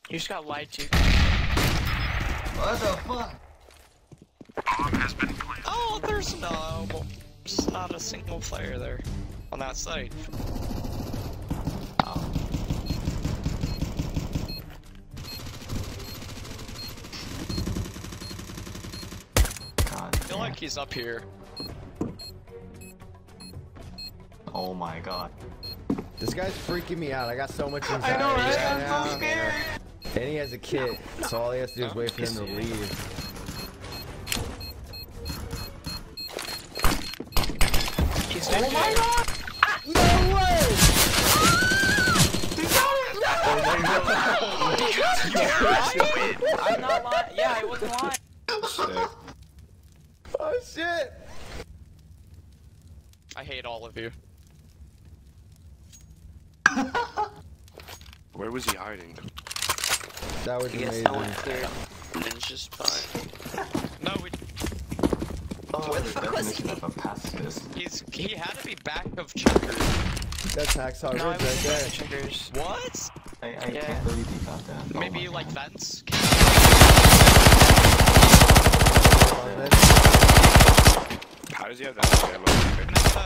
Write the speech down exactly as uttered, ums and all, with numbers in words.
You just got lied to. What the fuck? Oh, there's no, there's not a single player there on that site. Oh. God I feel damn. like he's up here. Oh my god. This guy's freaking me out. I got so much anxiety. I know, right? right I'm now. so scared. And he has a kit, so all he has to do is wait for him to leave. He's Oh my god! No way! I'm not lying. Yeah, I wasn't lying. Shit. Oh shit! I hate all of you. Where was he hiding? That was I guess amazing. no one cleared ninja's fine. No, we. Oh, Where the the fuck was definition of a pacifist. He's he had to be back of checkers. That's Hacksaw No, I Ridge right wasn't there. back of checkers. What? I, I Yeah. can't believe he got that. Oh Maybe my like God. vents. How does he have that much ammo? Next to